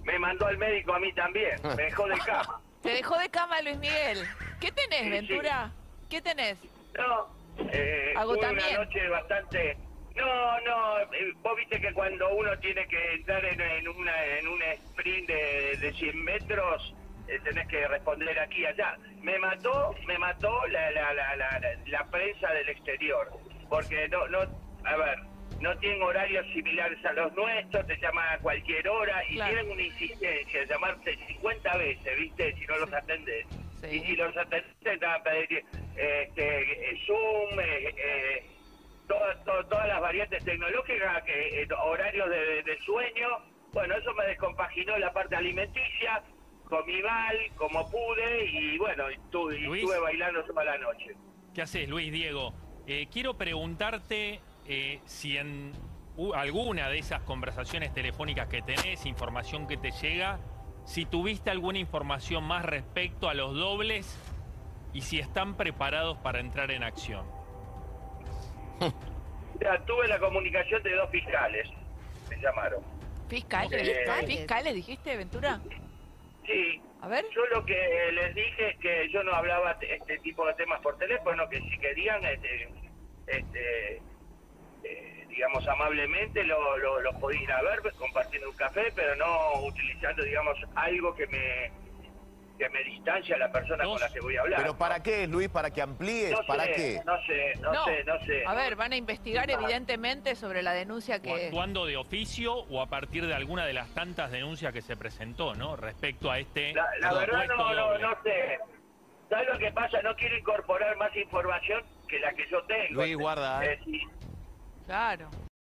Me mandó al médico a mí también, me dejó de cama. Te dejó de cama Luis Miguel. ¿Qué tenés, Sí, Ventura? ¿Qué tenés? No, fue una Agotamiento. noche bastante... No, vos viste que cuando uno tiene que entrar en un sprint de 100 metros, tenés que responder aquí y allá. Me mató la prensa del exterior, porque a ver, no tienen horarios similares a los nuestros, te llaman a cualquier hora y Claro. tienen una insistencia de llamarte 50 veces, ¿viste? Si no los atendés. Sí. Y si los atendés, te van a pedir Zoom, todas las variantes tecnológicas, horarios de sueño. Bueno, eso me descompaginó la parte alimenticia, comí mal, como pude, y bueno, estuve bailando toda la noche. ¿Qué haces, Luis? Diego, quiero preguntarte si en alguna de esas conversaciones telefónicas que tenés, información que te llega, si tuviste alguna información más respecto a los dobles y si están preparados para entrar en acción. Ya, tuve la comunicación de 2 fiscales, me llamaron. ¿Fiscales? ¿Fiscales dijiste, Ventura? Sí. A ver. Yo lo que les dije es que yo no hablaba este tipo de temas por teléfono, que si querían, digamos, amablemente los podía ir a ver, pues, compartiendo un café, pero no utilizando, digamos, algo que me distancia a la persona con la que voy a hablar. ¿Pero para qué, Luis? ¿Para que amplíes? No ¿Para sé, qué? No sé. A ver, van a investigar evidentemente sobre la denuncia ¿O que... actuando de oficio o a partir de alguna de las tantas denuncias que se presentó, ¿no? Respecto a este La verdad supuesto doble. no sé. ¿Sabes lo que pasa? No quiero incorporar más información que la que yo tengo. Luis, guarda, Sí. Claro.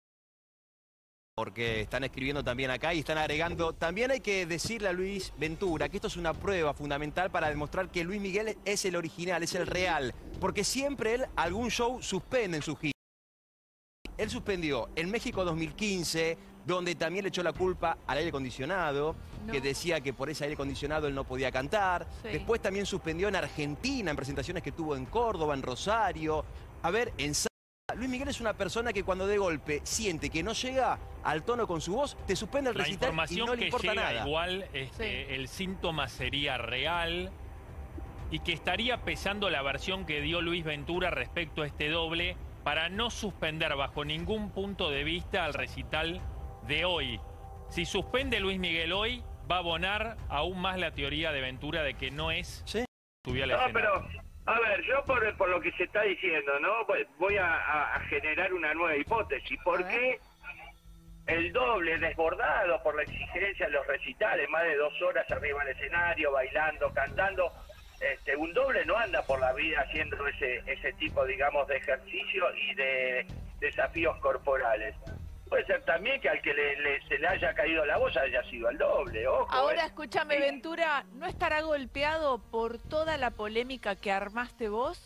porque están escribiendo también acá y están agregando. También hay que decirle a Luis Ventura que esto es una prueba fundamental para demostrar que Luis Miguel es el original, es el real. Porque siempre él algún show suspende en su gira. Él suspendió en México 2015, donde también le echó la culpa al aire acondicionado, que decía que por ese aire acondicionado él no podía cantar. Sí. Después también suspendió en Argentina, en presentaciones que tuvo en Córdoba, en Rosario. A ver, en Luis Miguel es una persona que cuando de golpe siente que no llega al tono con su voz, te suspende el La recital y información no le que importa llega nada. igual, Sí. el síntoma sería real y que estaría pesando la versión que dio Luis Ventura respecto a este doble para no suspender bajo ningún punto de vista al recital de hoy. Si suspende Luis Miguel hoy, va a abonar aún más la teoría de Ventura de que no es subió a la escena. Pero, a ver, yo por lo que se está diciendo, ¿no? Voy a generar una nueva hipótesis. ¿Por qué el doble desbordado por la exigencia de los recitales, más de 2 horas arriba del escenario, bailando, cantando? Un doble no anda por la vida haciendo ese tipo, digamos, de ejercicio y de desafíos corporales. Puede ser también que al que se le haya caído la voz haya sido el doble, ojo. Ahora escúchame, Ventura, ¿no estará golpeado por toda la polémica que armaste vos?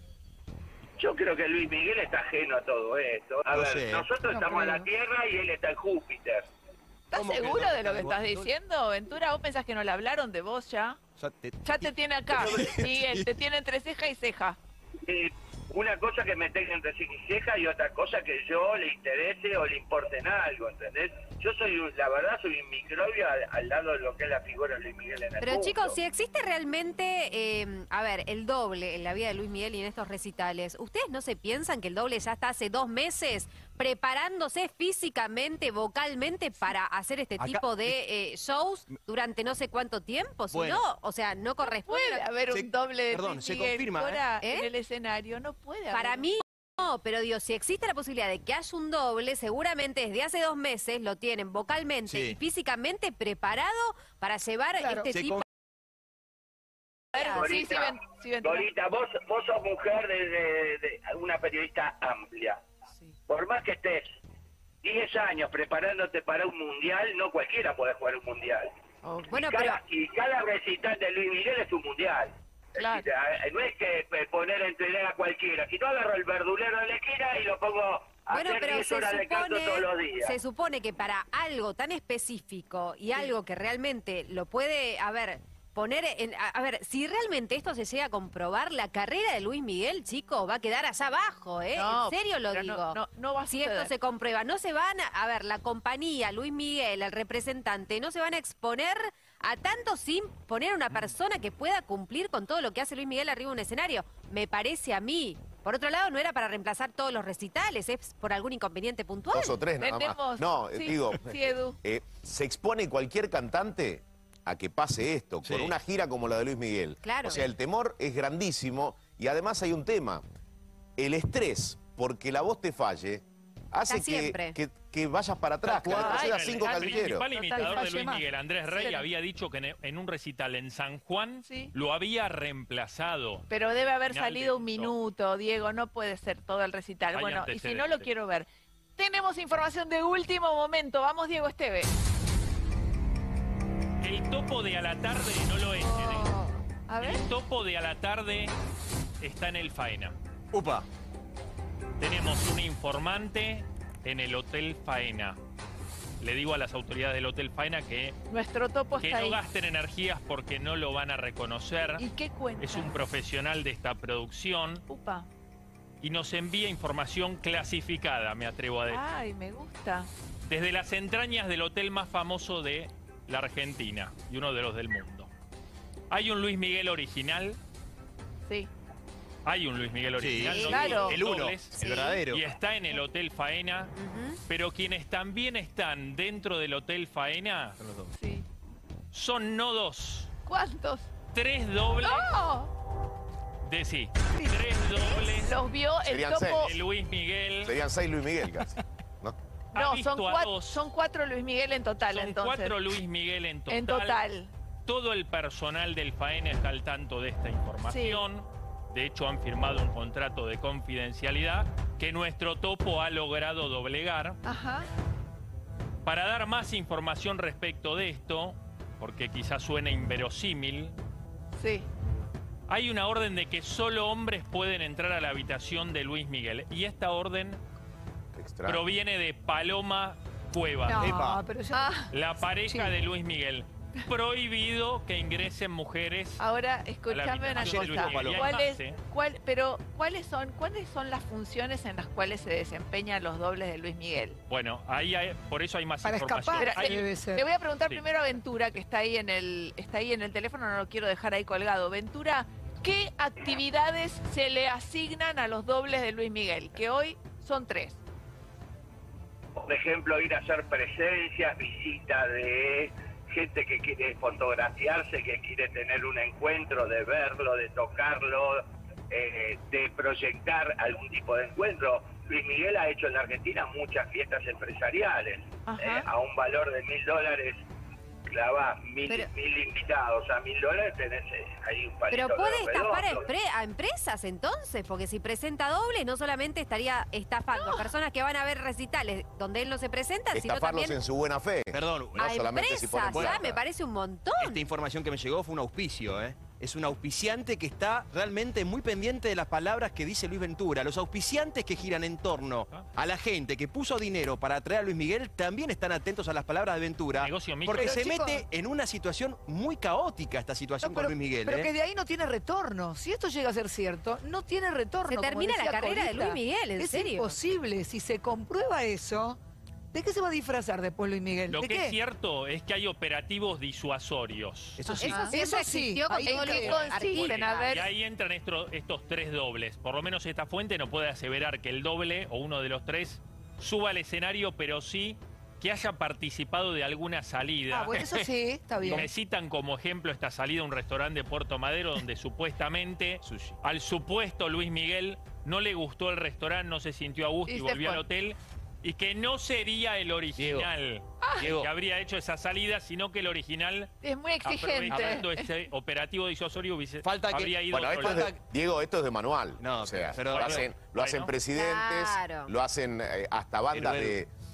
Yo creo que Luis Miguel está ajeno a todo esto. A ver, nosotros estamos en la Tierra y él está en Júpiter. ¿Estás seguro de lo que estás diciendo, Ventura? ¿Vos pensás que no le hablaron de vos ya? Ya te tiene acá, Miguel, te tiene entre ceja y ceja. Una cosa que me tenga entre ceja y ceja y otra cosa que yo le interese o le importe en algo, ¿entendés? Yo la verdad soy un microbio al lado de lo que es la figura de Luis Miguel en el Pero mundo. chicos, si existe realmente, a ver, el doble en la vida de Luis Miguel y en estos recitales, ¿ustedes no se piensan que el doble ya está hace 2 meses preparándose físicamente, vocalmente para hacer este tipo de shows durante no sé cuánto tiempo? Si no, o sea, no corresponde. Puede haber un doble de perdón, Luis se Miguel confirma, fuera en el escenario, no puede haber. Para mí no, pero digo, si existe la posibilidad de que haya un doble, seguramente desde hace 2 meses lo tienen vocalmente y físicamente preparado para llevar este tipo. Dorita, vos sos mujer de una periodista amplia. Por más que estés 10 años preparándote para un mundial, no cualquiera puede jugar un mundial. Bueno, y cada recital de Luis Miguel es un mundial. Claro. No es que poner a entrenar a cualquiera. Si no, agarro el verdulero de la esquina y lo pongo a hacer 10 horas de canto todos los días. Se supone que para algo tan específico y algo que realmente lo puede, poner a ver, si realmente esto se llega a comprobar, la carrera de Luis Miguel, chico, va a quedar allá abajo, ¿eh? No, en serio lo pero digo. no va a Si suceder. esto se comprueba, no se van a ver, la compañía, Luis Miguel, el representante, no se van a exponer a tanto sin poner a una persona que pueda cumplir con todo lo que hace Luis Miguel arriba de un escenario. Me parece a mí. Por otro lado, no era para reemplazar todos los recitales, es por algún inconveniente puntual. 2 o 3 nada más. No, Sí, digo, sí, Edu. se expone cualquier cantante a que pase esto, Sí. con una gira como la de Luis Miguel. Claro. O sea, el temor es grandísimo y además hay un tema. El estrés, porque la voz te falle, hace siempre. que vayas para atrás, que retrocedas 5 El casilleros. principal imitador de falle Luis más. Miguel, Andrés Rey, Sí. había dicho que en un recital en San Juan Sí. lo había reemplazado. Pero debe haber Final salido de un show. minuto, Diego, no puede ser todo el recital. Hay Bueno, y si no lo antecedentes. quiero ver. Tenemos información de último momento. Vamos, Diego Esteves. El topo de a la tarde no lo es. A ver. El topo de a la tarde está en el Faena. Upa. Tenemos un informante en el Hotel Faena. Le digo a las autoridades del Hotel Faena que Nuestro topo está no ahí. gasten energías porque no lo van a reconocer. ¿Y qué cuenta? Es un profesional de esta producción Upa. y nos envía información clasificada, me atrevo a decir. Ay, me gusta. Desde las entrañas del hotel más famoso de la Argentina y uno de los del mundo. Hay un Luis Miguel original. Sí. Hay un Luis Miguel original. Sí, no claro. El uno, dobles, el verdadero. Y está en el Hotel Faena. Ujú. Pero quienes también están dentro del Hotel Faena Son los dos. Sí. son no 2, ¿Cuántos? 3 dobles ¡No! de sí. 3 dobles Los vio el Serían topo. de Luis Miguel. Serían 6 Luis Miguel casi. ¿No? Ha No, visto a dos. son 4 Luis Miguel en total, Son entonces. 4 Luis Miguel en total. En total. Todo el personal del Faena está al tanto de esta información. De hecho, han firmado un contrato de confidencialidad que nuestro topo ha logrado doblegar. Ajá. Para dar más información respecto de esto, porque quizás suene inverosímil, Sí. hay una orden de que solo hombres pueden entrar a la habitación de Luis Miguel. Y esta orden Qué extraño. proviene de Paloma Cuevas, No, Epa. pero yo... Ah, la pareja Sí. de Luis Miguel. Prohibido que ingresen mujeres. ahora escúchame una habitación de Luis cosa. Miguel. Y hay ¿Cuáles son las funciones en las cuales se desempeñan los dobles de Luis Miguel? Bueno, por eso hay más Para información. escapar, Hay- debe ser. Le voy a preguntar Sí. primero a Ventura, que está ahí en el teléfono, no lo quiero dejar ahí colgado. Ventura, ¿qué actividades se le asignan a los dobles de Luis Miguel? Que hoy son 3. Por ejemplo, ir a hacer presencias, visita de gente que quiere fotografiarse, que quiere tener un encuentro, de verlo, de tocarlo, de proyectar algún tipo de encuentro. Luis Miguel ha hecho en la Argentina muchas fiestas empresariales, Ajá. a un valor de $1000, clavás Pero- 1000 invitados, a $1000 tenés ahí un palito Pero puede de estafar redondo. a empresas entonces, porque si presenta doble, no solamente estaría estafando a personas que van a ver recitales donde él no se presenta, sino Estafarlos también en su buena fe. Perdón, No a solamente si ponen empresas. Ya plata. me parece un montón. esta información que me llegó fue un auspicio, ¿eh? Es un auspiciante que está realmente muy pendiente de las palabras que dice Luis Ventura. Los auspiciantes que giran en torno a la gente que puso dinero para atraer a Luis Miguel también están atentos a las palabras de Ventura. Negocio mixto. Porque Pero, se chicos- mete en una situación muy caótica esta situación No, con Luis Miguel. pero ¿eh? que de ahí no tiene retorno. Si esto llega a ser cierto, no tiene retorno. Se como termina la decía carrera de Colita. Luis Miguel, ¿en es serio? imposible. Si se comprueba eso, ¿de qué se va a disfrazar después Luis Miguel? Lo ¿De que qué? es cierto es que hay operativos disuasorios. Eso sí. Eso siempre Eso sí, existió con ahí todos ¿en los qué consisten? A ver. Y ahí entran estos 3 dobles. Por lo menos esta fuente no puede aseverar que el doble o uno de los 3 suba al escenario, pero sí que haya participado de alguna salida. Ah, bueno, eso sí, está bien. Me citan como ejemplo esta salida a un restaurante de Puerto Madero donde supuestamente Sushi. al supuesto Luis Miguel no le gustó el restaurante, no se sintió a gusto Y y se volvió fue. al hotel. Y que no sería el original Diego. que habría hecho esa salida, sino que el original, Es muy exigente. aprovechando ese operativo disuasorio, Falta que- habría ido Bueno, a esto otro es lado. de, Diego, esto es de manual. No, o sea, pero- lo hacen bueno. presidentes, Claro. lo hacen hasta bandas Pero,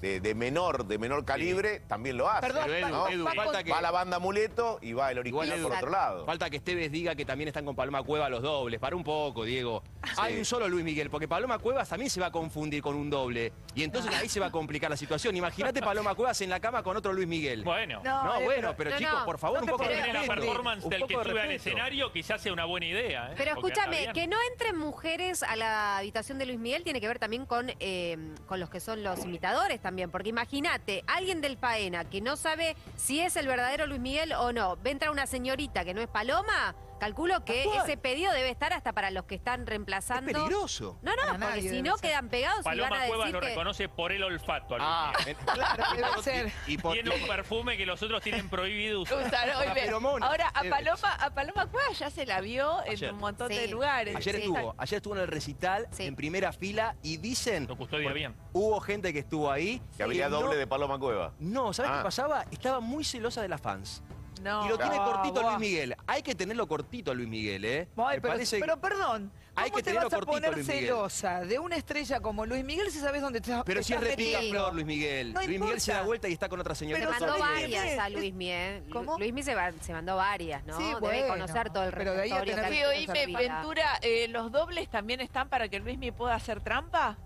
de menor calibre, también lo hace. Perdón, Pero Edu, ¿no? Edu, falta que... Va la banda Amuleto y va el Igual, original Edu, por otro lado. Falta que Esteves diga que también están con Paloma Cuevas los dobles. Para un poco, Diego. Hay un solo Luis Miguel, porque Paloma Cuevas también se va a confundir con un doble. Y entonces ahí se va a complicar la situación. Imagínate Paloma Cuevas en la cama con otro Luis Miguel. Bueno. No, bueno, pero no, chicos, no. por favor, No un te poco de Tiene la respeto. performance Un del que poco de sube al respeto. escenario, quizás sea una buena idea. Pero Porque escúchame, anda que bien. no entren mujeres a la habitación de Luis Miguel tiene que ver también con los que son los imitadores también. Porque imagínate, alguien del Paena que no sabe si es el verdadero Luis Miguel o no, ve entrar una señorita que no es Paloma, calculo que Actual. ese pedido debe estar hasta para los que están reemplazando. Es peligroso. No, Para porque nadie si debe no ser. quedan pegados y van Paloma a Cuevas decir lo que... reconoce por el olfato. Claro. Debe ser. Tiene un perfume que los otros tienen prohibido usar. Usar, hoy La ve. feromona. Ahora, a Paloma Cuevas ya se la vio Ayer. en un montón Sí. de lugares. Ayer Sí. estuvo en el recital, Sí. en primera fila, y dicen... Lo custodia bien. Hubo gente que estuvo ahí. Que habría no- doble de Paloma Cueva. No, ¿sabes Ah. qué pasaba? Estaba muy celosa de las fans. No. Y lo tiene Ah, cortito buah. Luis Miguel. Hay que tenerlo cortito a Luis Miguel, ¿eh? Ay, Me pero, parece pero perdón, hay ¿cómo que te tenerlo vas a cortito, poner Luis Miguel. celosa de una estrella como Luis Miguel si sabes dónde te Pero si es repica metiendo? flor, Luis Miguel. No Luis Miguel se da importa. vuelta y está con otra Se señorita. Pero todo mandó el tiempo. varias a Luis Miguel. ¿Cómo? Luis Miguel se mandó varias, ¿no? Sí, Debe bueno, conocer todo el pero de ahí a repertorio. tener- que Sí, hay oíme, en su vida. Ventura, ¿los dobles también están para que Luismi pueda hacer trampa?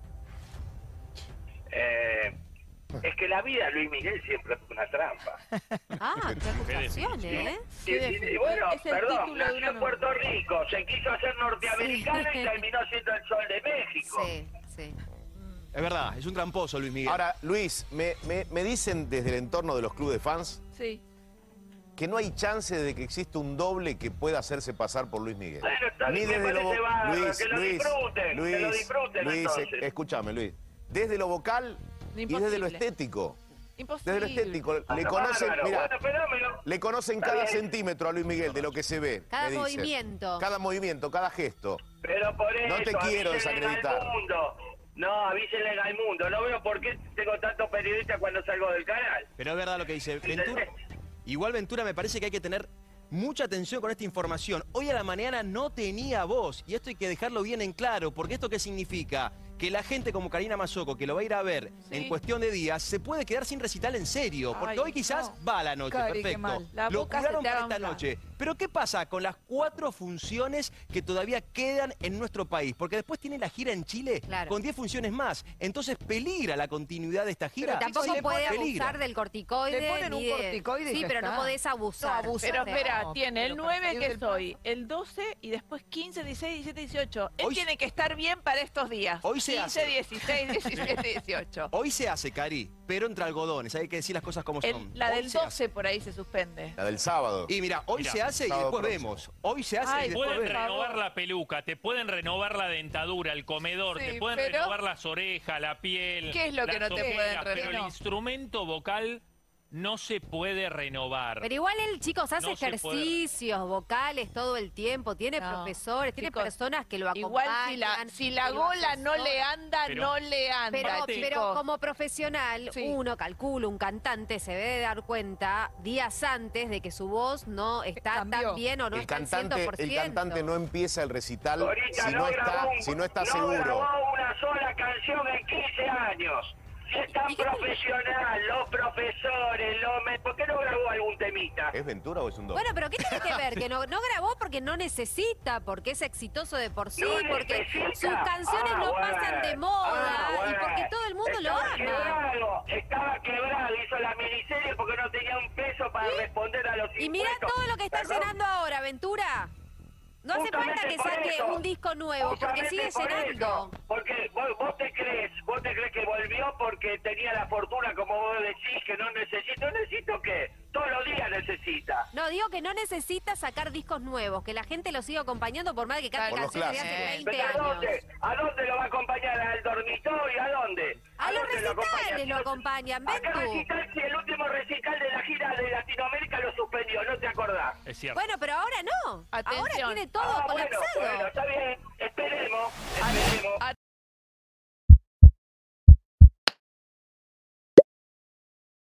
Es que la vida de Luis Miguel siempre es una trampa. Ah, qué acusación, ¿eh? Y, y bueno, Es el perdón, título de nació una en Puerto Rico, se quiso hacer norteamericano Sí. y terminó siendo el sol de México. Sí, sí. Es verdad, es un tramposo Luis Miguel. Ahora, Luis, me dicen desde el entorno de los clubes de fans Sí. que no hay chance de que exista un doble que pueda hacerse pasar por Luis Miguel. Bueno, está Ni bien, me desde lo parece bárbaro, Luis, que lo disfruten, que lo disfruten Luis, entonces. escúchame, Luis. Desde lo vocal y desde lo Imposible. estético. Imposible. Desde lo estético. Le Bárbaro, conocen, mira, bueno, fenómeno. le conocen Está cada bien. centímetro a Luis Miguel de lo que se ve. Cada me dicen. movimiento. Cada movimiento, cada gesto. Pero por eso, No te quiero avísenle desacreditar. al mundo. No, avísenle al mundo. No veo por qué tengo tantos periodistas cuando salgo del canal. Pero es verdad lo que dice Ventura. Igual Ventura me parece que hay que tener mucha atención con esta información. Hoy a la mañana no tenía voz. Y esto hay que dejarlo bien en claro. Porque ¿esto qué significa? Que la gente como Karina Mazzocco, que lo va a ir a ver Sí. en cuestión de días, se puede quedar sin recital en serio. Porque Ay, hoy quizás no. va a la noche, Cari, qué perfecto. mal. La Lo boca se curaron te para haga esta un noche. Pero ¿qué pasa con las 4 funciones que todavía quedan en nuestro país? Porque después tiene la gira en Chile Claro. con 10 funciones más. Entonces peligra la continuidad de esta gira. Y tampoco si le puede ponen- peligra. abusar del corticoide. Le ponen un ni de- corticoide y Sí, ya pero no está. podés abusar. No, abusar Pero no, espera, tiene el pero 9 para salir que del soy, el 12 y después 15, 16, 17, 18. Él Hoy- tiene que estar bien para estos días. Hoy se 15, hace. 16, 17, 18. Hoy se hace, Cari, pero entre algodones. Hay que decir las cosas como son. La Hoy del se hace. 12 por ahí se suspende. La del sábado. Y mira, hoy Mira, se hace y sábado después próximo. vemos. Hoy se hace Ay, y después Pueden vemos. renovar la peluca, te pueden renovar la dentadura, el comedor, Sí, te pueden pero- renovar las orejas, la piel. ¿Qué es lo que las no te ojeras, pueden Pero el renovar? instrumento vocal no se puede renovar. Pero igual él, chicos, hace No se ejercicios vocales todo el tiempo. Tiene No, profesores, tiene chicos, personas que lo Igual acompañan. si la que lo gola no asesoran. le anda, Pero- no le anda, Pero chicos. como profesional, Sí. uno calcula, un cantante se debe dar cuenta días antes de que su voz no está Cambió. tan bien o no el, está al cantante, 100%. el cantante no empieza el recital Ahorita si no grabó está no seguro. grabó una sola canción en 15 años. Si es tan ¿Y qué- profesional, los profesores, ¿por qué no grabó algún temita? ¿Es Ventura o es un doble? Bueno, pero ¿qué tiene que ver? Que no grabó porque no necesita, porque es exitoso de por sí, No porque necesita. sus canciones no bueno. pasan de moda y bueno. porque todo el mundo lo ama. Estaba quebrado, hizo la miniserie porque no tenía un peso para responder a los impuestos. Y mirá todo lo que está Perdón. llenando ahora, Ventura. No hace falta Justamente que por saque eso. un disco nuevo, porque Justamente sigue por llenando. eso. Porque vos te crees que volvió porque tenía la fortuna, como vos decís, que no necesito. ¿Necesito qué? Todos los días necesita. No, digo que no necesita sacar discos nuevos, que la gente lo siga acompañando por más que cante Por los canciones de hace clásicos. 20 ¿Pero a dónde? años. ¿A dónde lo va a acompañar? ¿Al dormitorio? ¿A dónde? A los dónde recitales lo acompañan, ¿A qué Ventu. recital si el último recital de la gira de Latinoamérica lo suspendió? ¿No te acordás? Es cierto. Bueno, pero ahora no. Ahora Atención. tiene todo Bueno, colapsado. está bien.